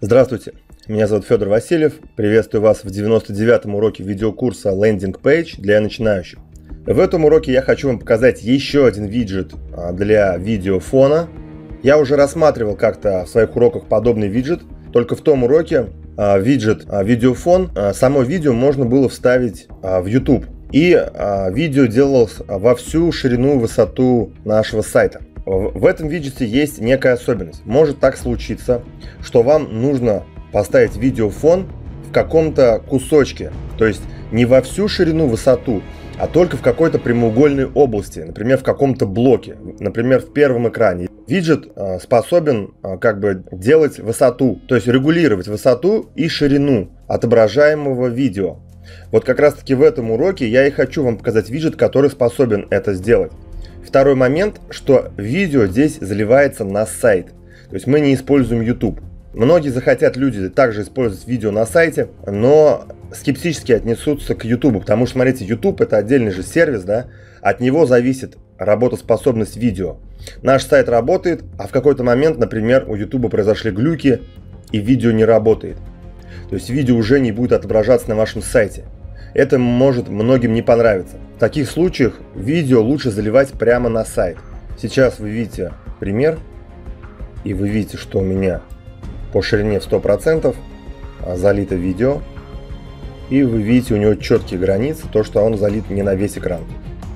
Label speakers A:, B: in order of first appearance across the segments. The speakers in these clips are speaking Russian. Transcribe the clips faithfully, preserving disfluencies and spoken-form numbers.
A: Здравствуйте, меня зовут Федор Васильев. Приветствую вас в девяносто девятом уроке видеокурса Landing Page для начинающих. В этом уроке я хочу вам показать еще один виджет для видеофона. Я уже рассматривал как-то в своих уроках подобный виджет, только в том уроке виджет видеофон, само видео можно было вставить в YouTube. И видео делалось во всю ширину и высоту нашего сайта. В этом виджете есть некая особенность. Может так случиться, что вам нужно поставить видеофон в каком-то кусочке, то есть не во всю ширину, высоту, а только в какой-то прямоугольной области, например, в каком-то блоке, например, в первом экране. Виджет способен как бы делать высоту, то есть регулировать высоту и ширину отображаемого видео. Вот как раз таки в этом уроке я и хочу вам показать виджет, который способен это сделать. Второй момент, что видео здесь заливается на сайт, то есть мы не используем YouTube. Многие захотят люди также использовать видео на сайте, но скептически отнесутся к YouTube, потому что, смотрите, YouTube это отдельный же сервис, да, от него зависит работоспособность видео. Наш сайт работает, а в какой-то момент, например, у YouTube произошли глюки и видео не работает. То есть видео уже не будет отображаться на вашем сайте. Это может многим не понравиться. В таких случаях видео лучше заливать прямо на сайт. Сейчас вы видите пример, и вы видите, что у меня по ширине в сто процентов залито видео. И вы видите, у него четкие границы, то, что он залит не на весь экран.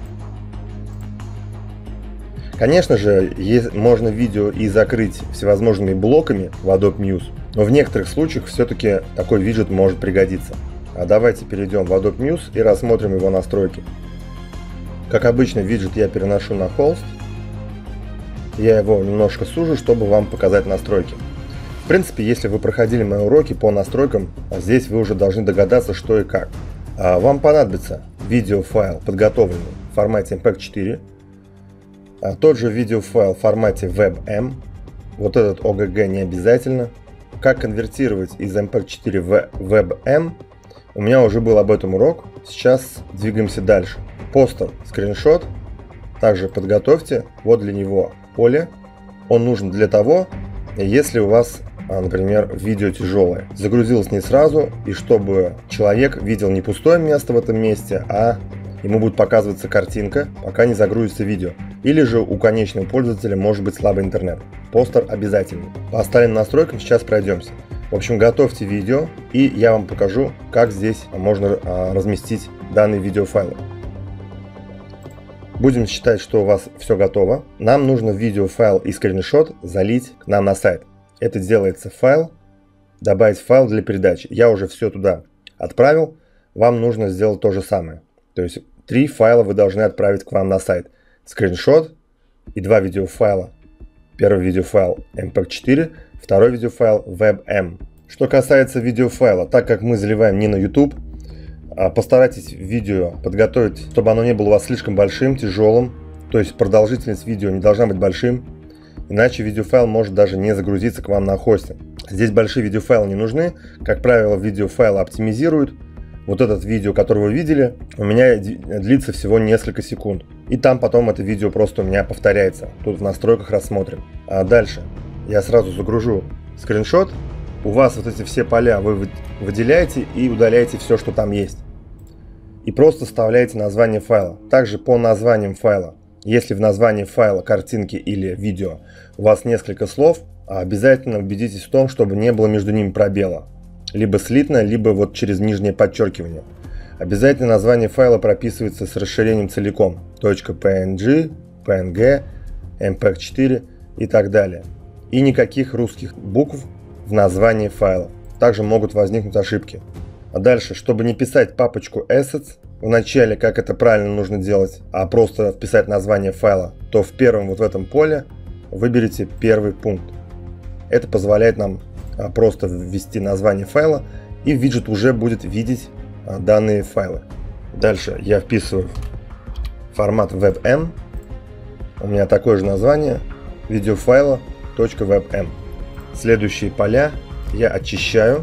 A: Конечно же, можно видео и закрыть всевозможными блоками в Adobe Muse, но в некоторых случаях все-таки такой виджет может пригодиться. А давайте перейдем в Adobe Muse и рассмотрим его настройки. Как обычно, виджет я переношу на холст. Я его немножко сужу, чтобы вам показать настройки. В принципе, если вы проходили мои уроки по настройкам, здесь вы уже должны догадаться, что и как. Вам понадобится видеофайл, подготовленный в формате эм пэ четыре. Тот же видеофайл в формате WebM. Вот этот о джи джи не обязательно. Как конвертировать из эм пэ четыре в WebM? У меня уже был об этом урок. Сейчас двигаемся дальше. Постер, скриншот. Также подготовьте. Вот для него поле. Он нужен для того, если у вас, например, видео тяжелое. Загрузилось не сразу, и чтобы человек видел не пустое место в этом месте, а ему будет показываться картинка, пока не загрузится видео. Или же у конечного пользователя может быть слабый интернет. Постер обязательный. По остальным настройкам сейчас пройдемся. В общем, готовьте видео, и я вам покажу, как здесь можно а, разместить данные видеофайлы. Будем считать, что у вас все готово. Нам нужно видеофайл и скриншот залить к нам на сайт. Это делается файл, добавить файл для передачи. Я уже все туда отправил. Вам нужно сделать то же самое. То есть три файла вы должны отправить к вам на сайт. Скриншот и два видеофайла. Первый видеофайл эм пэ четыре, второй видеофайл WebM. Что касается видеофайла, так как мы заливаем не на YouTube, постарайтесь видео подготовить, чтобы оно не было у вас слишком большим, тяжелым. То есть продолжительность видео не должна быть большим, иначе видеофайл может даже не загрузиться к вам на хосте. Здесь большие видеофайлы не нужны. Как правило, видеофайлы оптимизируют. Вот этот видео, которое вы видели, у меня длится всего несколько секунд. И там потом это видео просто у меня повторяется. Тут в настройках рассмотрим. А дальше я сразу загружу скриншот. У вас вот эти все поля вы выделяете и удаляете все, что там есть. И просто вставляете название файла. Также по названиям файла. Если в названии файла, картинки или видео у вас несколько слов, обязательно убедитесь в том, чтобы не было между ними пробела. Либо слитно, либо вот через нижнее подчеркивание. Обязательно название файла прописывается с расширением целиком. .png, png, эм пэ четыре и так далее. И никаких русских букв в названии файла. Также могут возникнуть ошибки. А дальше, чтобы не писать папочку assets в начале, как это правильно нужно делать, а просто вписать название файла, то в первом вот в этом поле выберите первый пункт. Это позволяет нам просто ввести название файла, и виджет уже будет видеть данные файлы. Дальше я вписываю формат WebM. У меня такое же название видеофайла .webm. Следующие поля я очищаю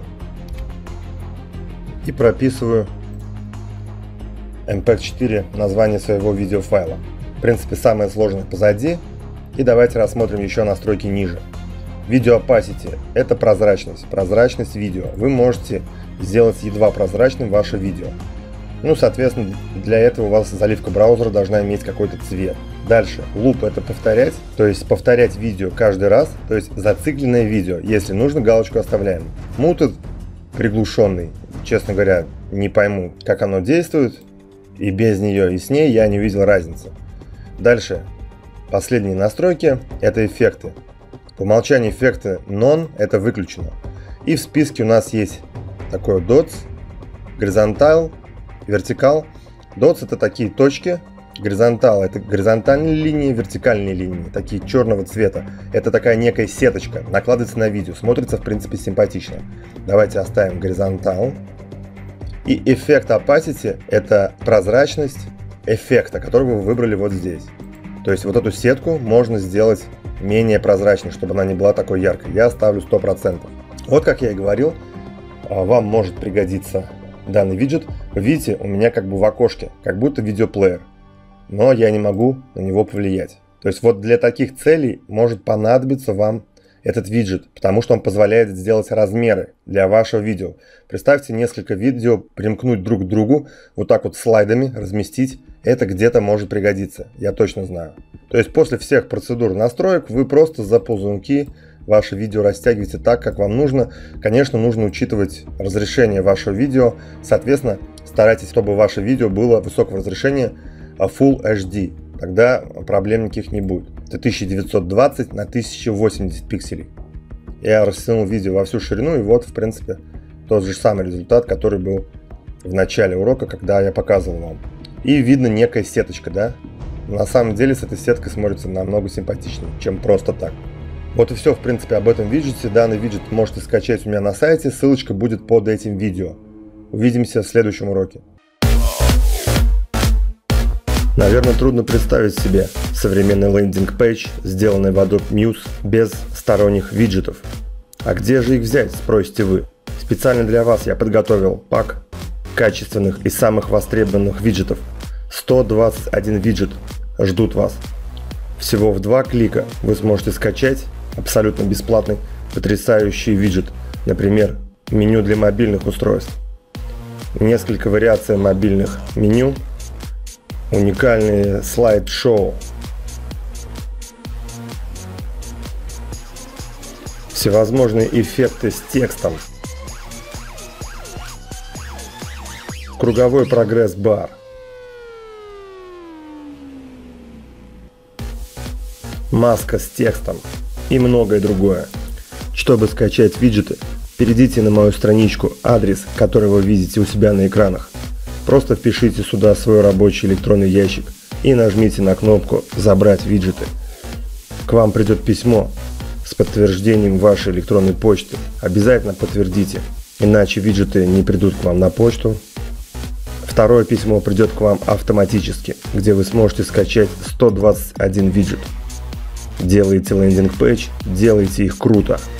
A: и прописываю эм пэ четыре название своего видеофайла. В принципе, самое сложное позади. И давайте рассмотрим еще настройки ниже. Video opacity – это прозрачность, прозрачность видео. Вы можете сделать едва прозрачным ваше видео. Ну, соответственно, для этого у вас заливка браузера должна иметь какой-то цвет. Дальше, луп – это повторять, то есть повторять видео каждый раз, то есть зацикленное видео. Если нужно, галочку оставляем. Muted – приглушенный. Честно говоря, не пойму, как оно действует. И без нее, и с ней я не увидел разницы. Дальше, последние настройки – это эффекты. По умолчанию эффекты None – это выключено. И в списке у нас есть такой Dots, Horizontal, Vertical. Dots – это такие точки, Horizontal – это горизонтальные линии, вертикальные линии, такие черного цвета. Это такая некая сеточка, накладывается на видео, смотрится в принципе симпатично. Давайте оставим Horizontal. И эффект Opacity – это прозрачность эффекта, который вы выбрали вот здесь. То есть вот эту сетку можно сделать менее прозрачной, чтобы она не была такой яркой. Я ставлю сто процентов. Вот как я и говорил, вам может пригодиться данный виджет. Вы видите, у меня как бы в окошке, как будто видеоплеер. Но я не могу на него повлиять. То есть вот для таких целей может понадобиться вам этот виджет, потому что он позволяет сделать размеры для вашего видео. Представьте несколько видео, примкнуть друг к другу, вот так вот слайдами разместить. Это где-то может пригодиться, я точно знаю. То есть после всех процедур настроек вы просто за ползунки ваше видео растягиваете так, как вам нужно. Конечно, нужно учитывать разрешение вашего видео. Соответственно, старайтесь, чтобы ваше видео было высокого разрешения Full эйч ди. Тогда проблем никаких не будет. Это тысяча девятьсот двадцать на тысяча восемьдесят пикселей. Я растянул видео во всю ширину, и вот, в принципе, тот же самый результат, который был в начале урока, когда я показывал вам. И видно некая сеточка, да? На самом деле с этой сеткой смотрится намного симпатичнее, чем просто так. Вот и все, в принципе, об этом виджете. Данный виджет можете скачать у меня на сайте, ссылочка будет под этим видео. Увидимся в следующем уроке. Наверное, трудно представить себе современный лендинг-пейдж, сделанный в Adobe Muse без сторонних виджетов. А где же их взять, спросите вы? Специально для вас я подготовил пак качественных и самых востребованных виджетов. сто двадцать один виджет ждут вас. Всего в два клика вы сможете скачать абсолютно бесплатный потрясающий виджет. Например, меню для мобильных устройств. Несколько вариаций мобильных меню. Уникальные слайд-шоу, всевозможные эффекты с текстом, круговой прогресс-бар, маска с текстом и многое другое. Чтобы скачать виджеты, перейдите на мою страничку, адрес, который вы видите у себя на экранах. Просто впишите сюда свой рабочий электронный ящик и нажмите на кнопку «Забрать виджеты». К вам придет письмо с подтверждением вашей электронной почты. Обязательно подтвердите, иначе виджеты не придут к вам на почту. Второе письмо придет к вам автоматически, где вы сможете скачать сто двадцать один виджет. Делаете лендинг-пейдж, делайте их круто.